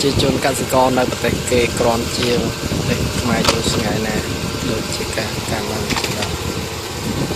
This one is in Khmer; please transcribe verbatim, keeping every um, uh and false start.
ប្រជាជនកសិករនៅប្រទេសគេក្រាន់ជាងប្រទេសខ្មែរយើងឆ្ងាយណាស់ដូចជាការកាន់ឡើងជាដើម